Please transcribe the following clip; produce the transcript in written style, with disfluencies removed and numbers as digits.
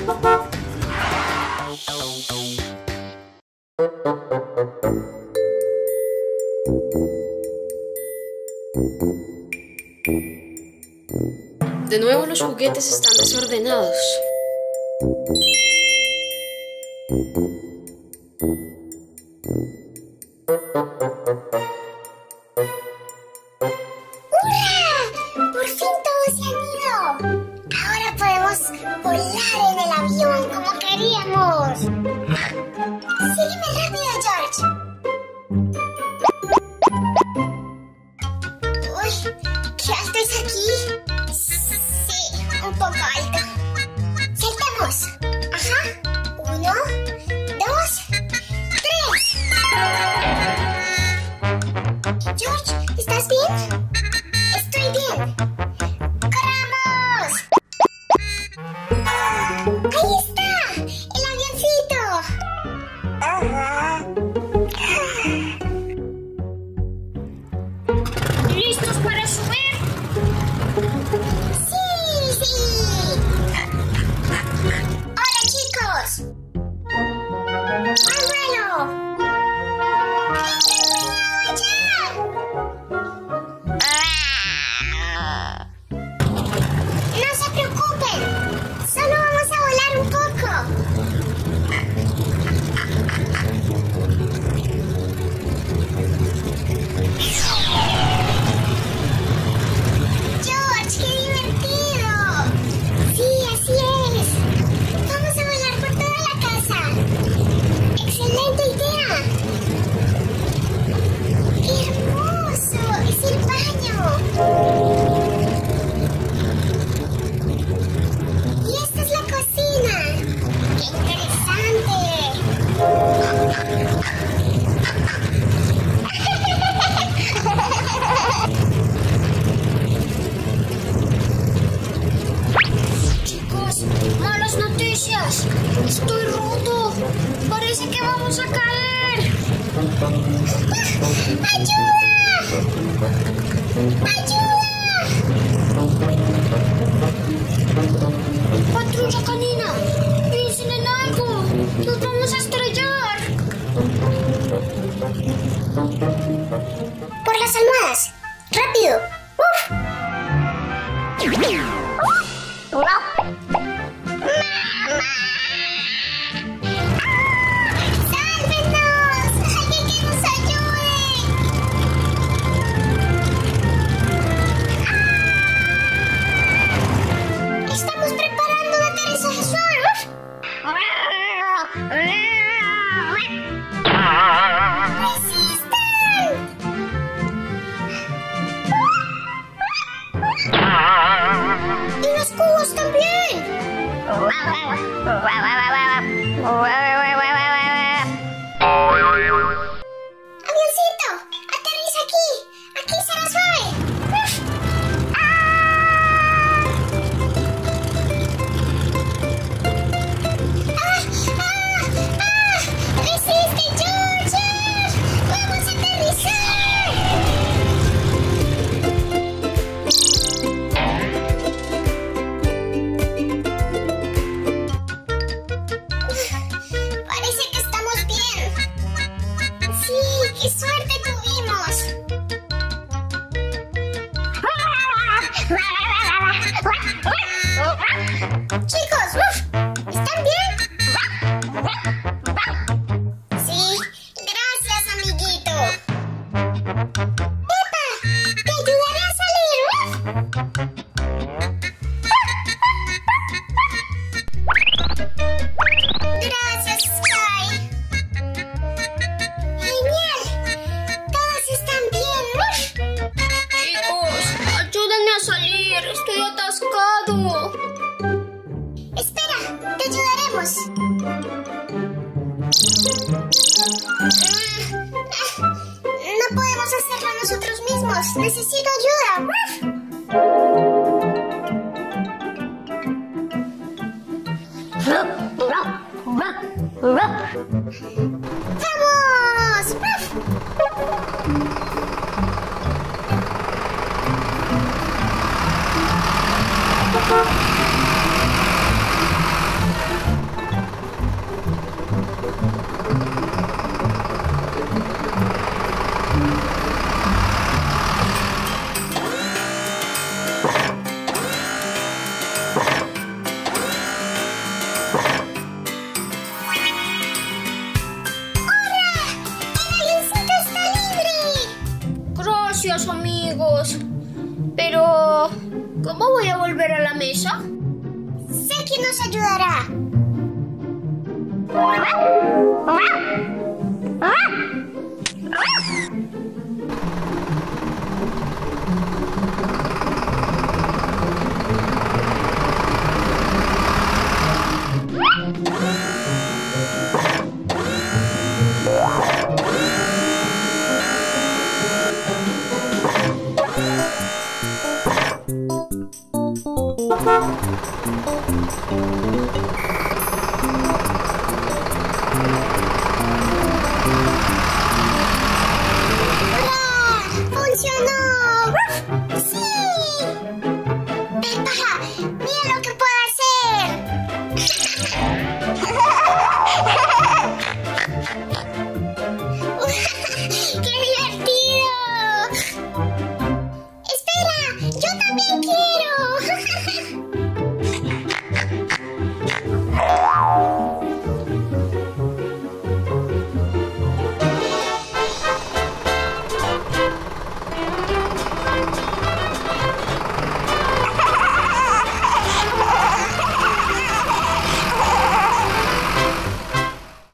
De nuevo los juguetes están desordenados. ¡Hurra! ¡Por fin todos se han ido! Ahora podemos volar en el avión como queríamos. Sígueme rápido, George. Uy, ¿qué alto es aquí? Sí, un poco alto. Saltamos. Ajá. 1, 2, 3. George, ¿estás bien? Estoy bien. ¡Corramos! ¡Ahí está! ¡El avioncito! ¿Listos para subir? ¡Sí, sí! ¡Hola, chicos! ¡Al vuelo! No se preocupen, solo vamos a volar un poco. George, qué divertido. Sí, así es. Vamos a volar por toda la casa. Excelente idea. ¡Qué hermoso! ¡Es el baño! Y esta es la cocina. ¡Qué interesante! Chicos, malas noticias. Estoy roto. Parece que vamos a caer. ¡Ayuda! ¡Ayuda! Patrulla Canina, piensen en algo. Nos vamos a estrellar. Por las almohadas. ¡Rápido! ¡Uf! ¡Sálvenos! ¡Alguien que nos ayude! ¡Estamos preparando un aterrizaje suave! ¡Resistan! ¡Y los cubos también! ¡Avioncito! ¡Aterriza aquí! ¡Aquí será suave! ¡Uf! ¡Resiste, George! ¡Vamos a aterrizar! Parece que estamos bien. Sí, qué suerte tuvimos. Chicos, ¿están bien? Sí, gracias, amiguito. Peppa, te ayudaré a salir. Gracias, Sky. Genial. Todos están bien. Chicos, ayúdenme a salir. Estoy atascado. Espera, te ayudaremos. No podemos hacerlo nosotros mismos. Necesito ayuda. ¡Vamos! eso? Sé que nos ayudará.